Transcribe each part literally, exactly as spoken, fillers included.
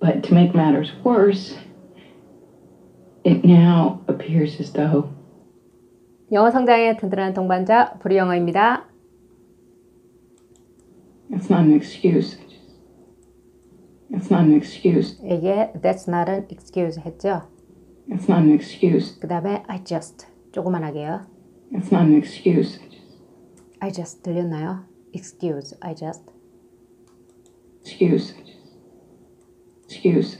But to make matters worse, it now appears as though. 영어 성장의 든든한 동반자 브리영어입니다. That's not an excuse. That's not an excuse. 이게 that's not an excuse 했죠. That's not an excuse. 그 다음에 I just 조그만 하게요. That's not an excuse. I just 들렸나요? Excuse, I just. Excuse. Excuse.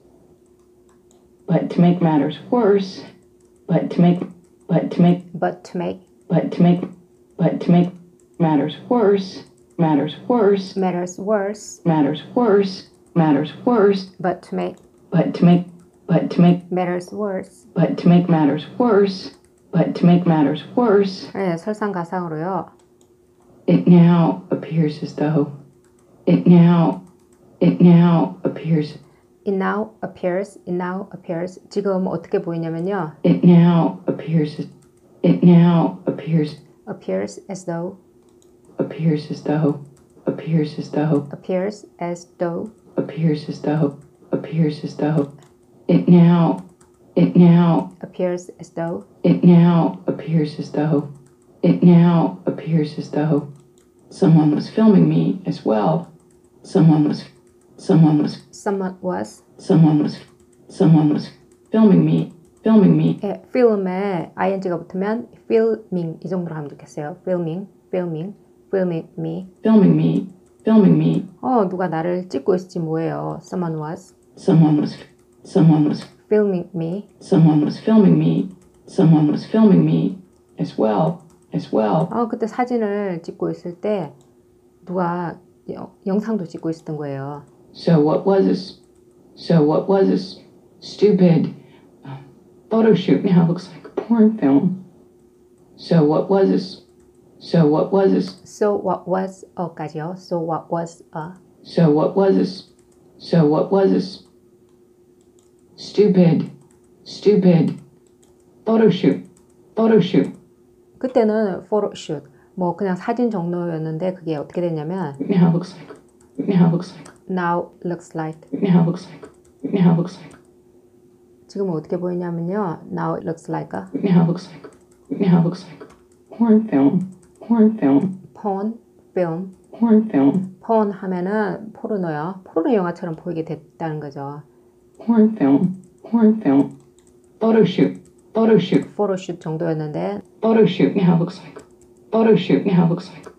But to make matters worse, but to make, but to make, But to make but to make, but to make matters worse, matters worse, matters worse. matters worse, matters worse, But to make but to make, but to make, matters worse. but to make matters worse, but to make matters worse, 네, 설상가상으로요. it now appears as though, it now, it now appears, It now appears, it now appears. 지금 어떻게 보이냐면요. it now appears, as- it now appears, appears as though, appears as though, appears as though, appears as though, appears as though, appears as though, it now, it now, appears as though, it now appears as though, it now appears as though someone was filming me as well. Someone was, someone was, someone was. someone was, someone was filming me, filming me, 예, film에 ing가 붙으면 filming 이 정도로 하면 좋겠어요. filming, filming, filming me. filming me, filming me. 어, 누가 나를 찍고 있을지 뭐예요. Someone was Someone was, someone was, filming me. someone was filming me, someone was filming me as well, as well. 어, 그때 사진을 찍고 있을 때 누가 여, 영상도 찍고 있었던 거예요. So what was this? So what was this stupid um, photo shoot now looks like a porn film. So what was this? So what was this? So what was a까지요. So what was a. So what was this? So what was this stupid, stupid photo shoot? Photo shoot. 그때는 photoshoot 뭐 그냥 사진 정도였는데 그게 어떻게 됐냐면 Now looks like. Now looks like. now looks like. Now looks like. Now looks like. 지금은 어떻게 보이냐면요. now it looks like a Now looks like. Now looks like porn film. Porn film. porn film. Porn film. porn 하면은 포르노요. 포르노 영화처럼 보이게 됐다는 거죠. Porn film. Porn film. Photo shoot. Photo shoot. photoshoot 정도였는데 Photo shoot now looks like. Photo shoot now looks like.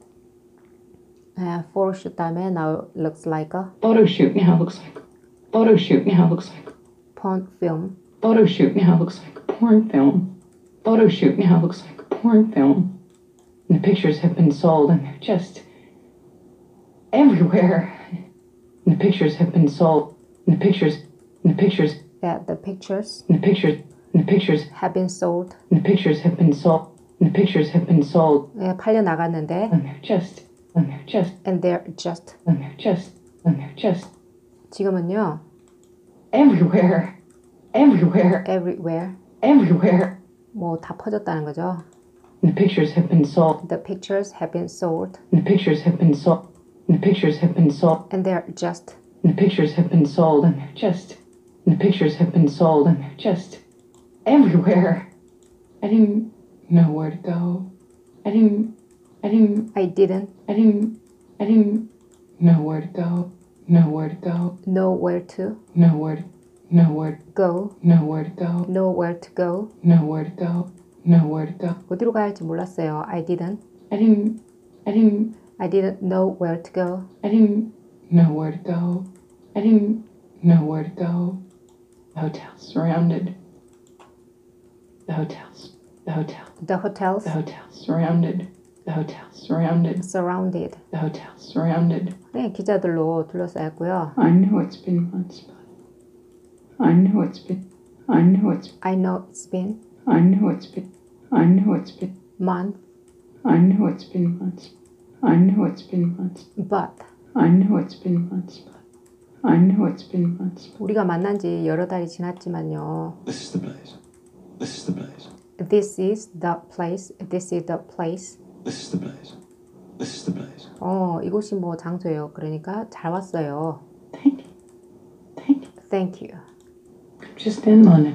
예, photoshoot 다음에 now it looks like a Photo shoot now looks like. Photo shoot now looks like. porn film. Photo shoot now looks like porn film. Photo shoot now looks like porn film. And the pictures have been sold and they're just everywhere. And the pictures have been sold. And the pictures, and the pictures, Yeah, the pictures and the pictures, and the pictures, have been sold. and the pictures have been sold. And the pictures have been sold. 예, 팔려 나갔는데 And they're just, and they're just, and they're just and they're just, and they're just 지금은요. everywhere. Everywhere. everywhere Everywhere. 뭐 다 퍼졌다는 거죠. And the pictures have been sold. The pictures have been sold And the pictures have been sold. And the pictures have been sold. and they're just And the pictures have been sold and they're just. And the pictures have been sold and they're just everywhere. I didn't know where to go. I didn't. I didn't. I didn't I didn't. I didn't know where to go. Know where to go. know where to Know where to. Know where. go. Know where to go. know where to go. Know where to go. Know where to go. 어디로 가야 할지 몰랐어요. I didn't. I didn't. I didn't. I didn't know where to go. I didn't know where to go. I didn't know where to go. The hotel's surrounded. The hotels. The hotel. The hotels The hotel's surrounded. The hotel's surrounded. surrounded. The hotel's surrounded. 네, 기자들로 둘러싸였고요. I know it's been months, but I know it's been. I know it's. I know it's been I know it's been. I know it's been. month, I know it's been months. I know it's been months. but I know it's been months, but I know it's been months. But 우리가 만난 지 여러 달이 지났지만요. This is the place. This is the place. This is the place. This is the place. This is the place. This is the place. 어, 이곳이 뭐 장소예요. 그러니까 잘 왔어요. thank you. Thank you. Thank you. Just in London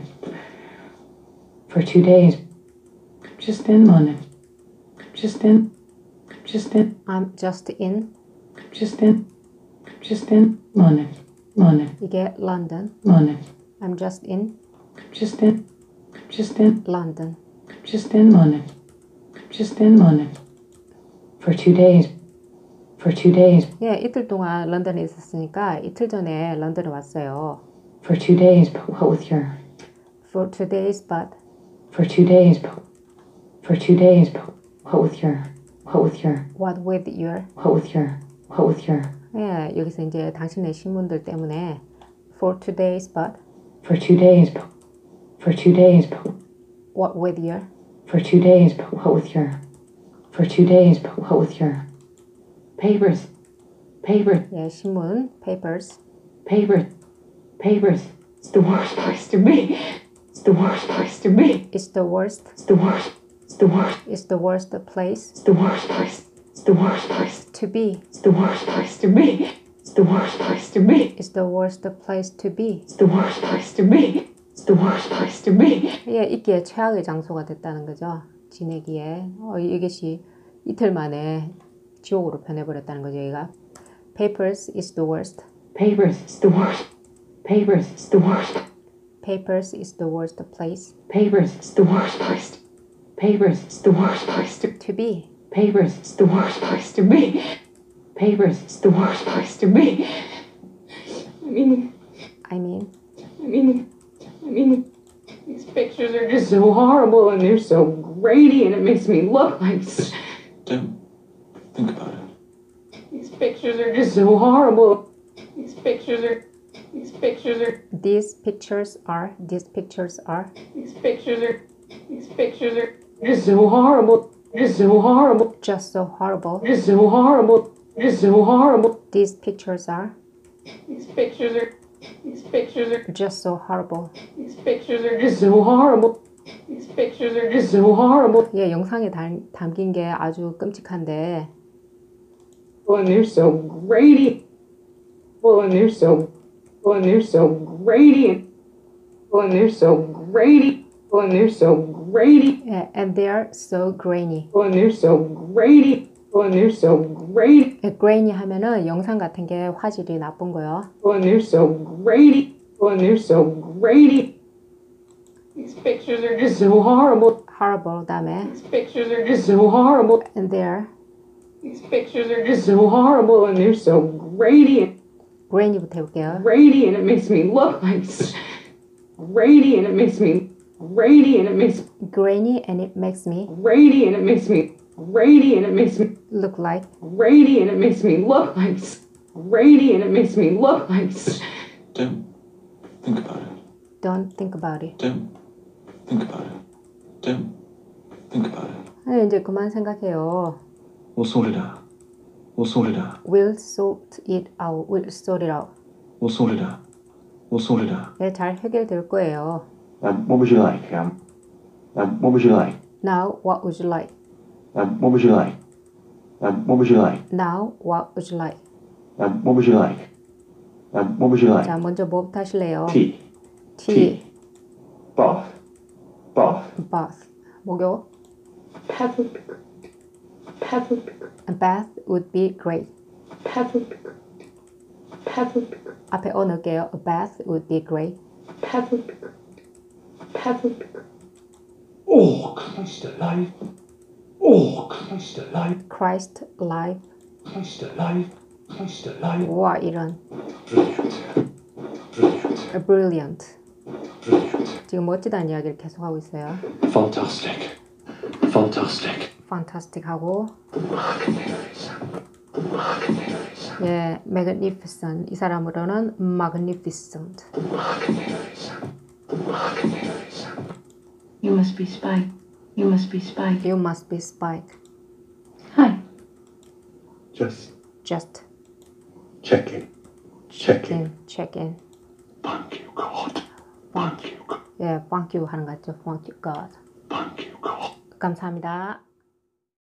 for two days. Just in London. Just in. Just in. I'm just in. Just in. Just in London. London. 이게 London. London. I'm just in Just in. Just in. London. Just in London. Just in London for two days. For two days. 예, 이틀 동안 런던에 있었으니까 이틀 전에 런던에 왔어요. For two days, but what with your? For two days, but For two days, but for two days, but what with your? What with your? what with your? What with your? What with your? 예, 여기서 이제 당신의 신문들 때문에 for two days, but For two days, but for two days, but what with your? for two days, but what with your? For two days, but what with your? Papers, paper, 예, 신문, papers. paper, papers. It's the worst place to be. It's the worst place to be. It's the worst. It's the worst. It's the worst. It's the worst place It's the worst place. It's the worst place. to be. It's the worst place to be. It's the worst place to be. It's the worst place to be. It's the worst place to be. It's the worst place to be. 예, 있기에 최악의 장소가 됐다는 거죠. 지내기에. 어, 이것이 이틀 만에 지옥으로 변해버렸다는 거죠, 얘가. Papers is the worst. Papers. It's the worst. Papers. It's the worst. Papers is the worst place Papers. It's the worst place. Papers. It's the worst place to. to be. Papers. It's the worst place to be. Papers. It's the worst place to be. I mean, I mean, I mean, I mean, these pictures are just so horrible and they're so grainy and it makes me look like. s- Don't think about it. These pictures are just so horrible. These pictures are. These pictures are. these pictures are, these pictures are, These pictures are. These pictures are just so horrible. Just so horrible. just so horrible. Just so horrible. Just so horrible. These pictures are These pictures are. These pictures are. just so horrible. These pictures are just so horrible. These pictures are just so horrible. 예, 영상에 담, 담긴 게 아주 끔찍한데 And they're so grainy. Well, and they're so. Well, and they're so grainy. Well, and they're so grainy. Well, and they're so grainy. 예, and they're so grainy. Well, and they're so grainy. Well, and they're so grainy. 예, grainy 하면은 영상 같은 게 화질이 나쁜 거요. Well, and they're so grainy. Well, and they're so grainy. These pictures are just so horrible. horrible 다음에 These pictures are just so horrible. and they're These pictures are just so horrible and they're so grainy. grainy부터 해볼게요. Grainy and it makes me look like. s- Grainy and it makes me. Grainy and it makes. grainy and it makes me Grainy and it makes me. Grainy and it makes me. look like Grainy and it makes me look like. s- Grainy and it makes me look like. s- Don't think about it. don't think about it. Don't think about it. Don't think about it. 아니, 이제 그만 생각해요. We'll sort it out. We'll sort it out. We'll sort it out. We'll sort it out. We'll sort it out. We'll sort it out. 네, 잘 해결될 거예요. Um, what would you like? Um, um, what would you like? Now, what would you like? Um, what would you like? Um, what would you like? Now, what would you like? Um, what would you like? Um, what would you like? 자, 먼저 뭐부터 하실래요? Tea. tea, Bath. Bath. bath. 목욕. Bath would be great. Bath would be great. A bath would be great. Bath would be great. Bath would be great. 앞에 어 넣을게요. A bath would be great. Bath would be great. Bath would be great. Oh, Christ alive. Oh, Christ alive. Christ alive. Christ alive. Christ alive. 와, 이런. Brilliant. Brilliant. A brilliant. Brilliant. 지금 멋지다는 이야기를 계속하고 있어요. Fantastic. Fantastic. fantastic 하고 Magnificent. Magnificent. 예, magnificent. 이 사람으로는 magnificent. Magnificent. Magnificent. You must be Spike. You must be Spike. You must be Spike. Hi. Just Just checking. Checking. in, check in. Thank you, God. Thank you, God. 예, thank you 하는 것 같죠. Thank you, God. Thank you, God. 감사합니다.